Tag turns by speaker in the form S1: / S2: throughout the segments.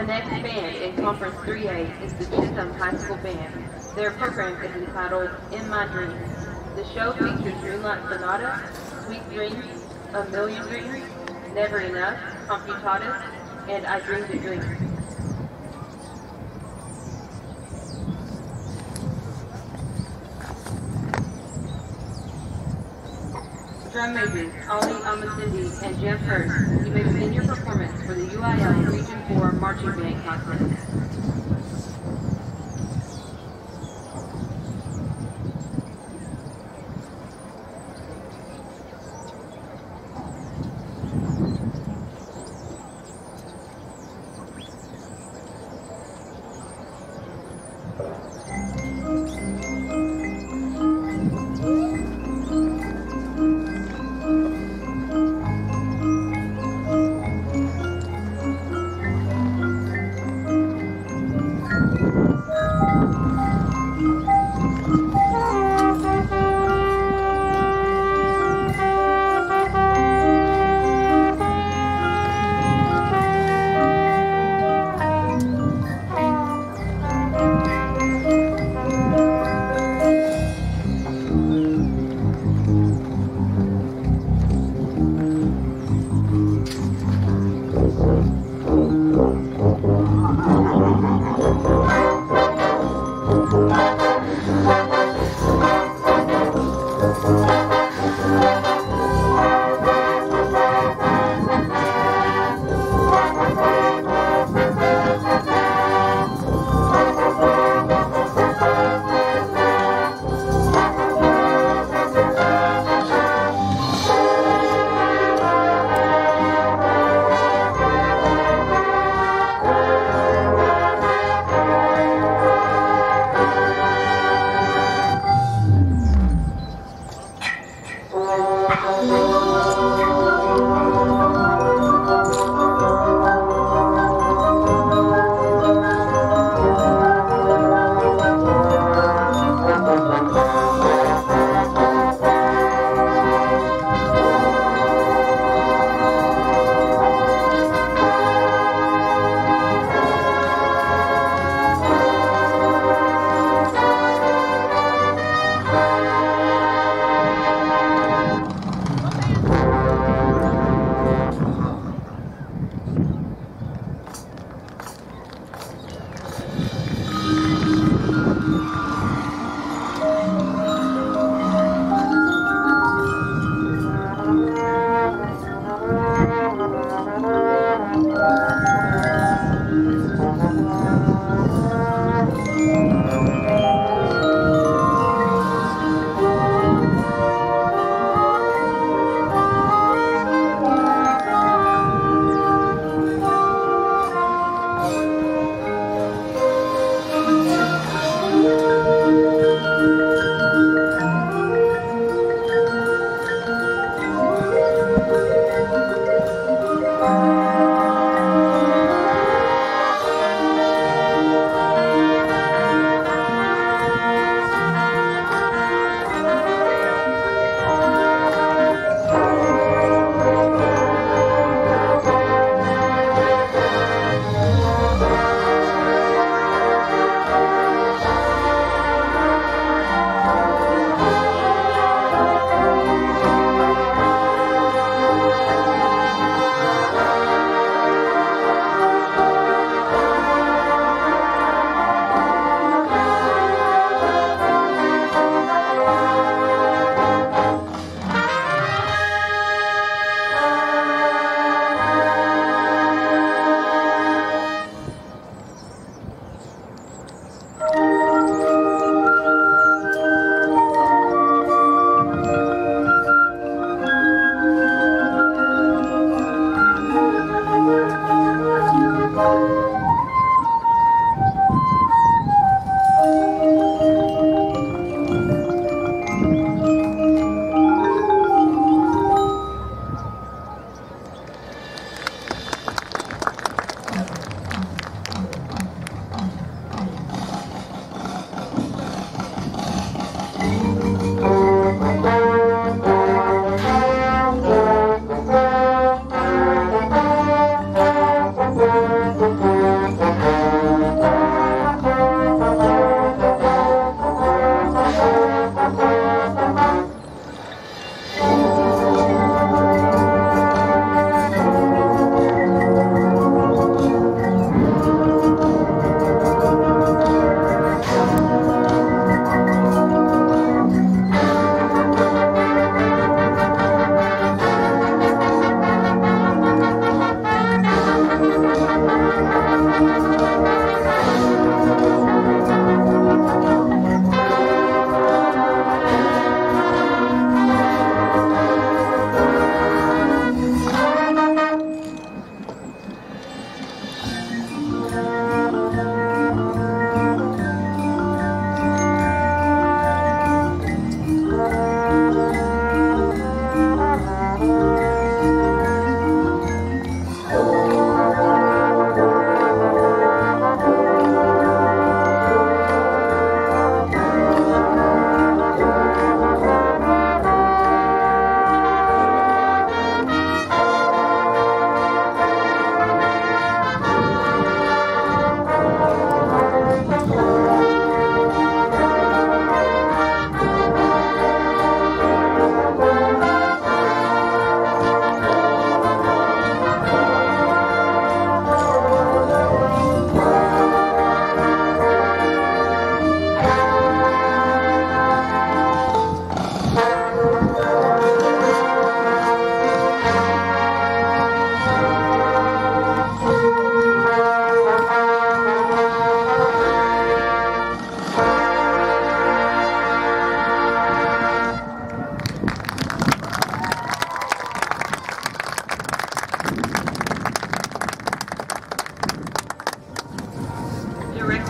S1: next band in Conference 3A is the Chisum High School Band. Their program is entitled In My Dreams. The show features Moonlight Sonata, Sweet Dreams, A Million Dreams, Never Enough, Computatus, and I Dreamed a Dream. Drum majors Ali Amasindi and Jeff Hurst, you may begin your performance for the UIL Region 4 Marching Band Contest.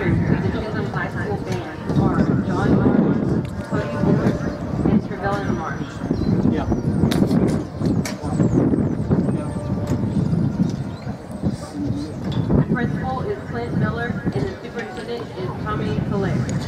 S1: conductors of the Chisum High School Band are John Marsh, Cody Moore, and Trevelyan Marsh.
S2: Yeah.
S1: The principal is Clint Miller, and the superintendent is Tommy Hilaire.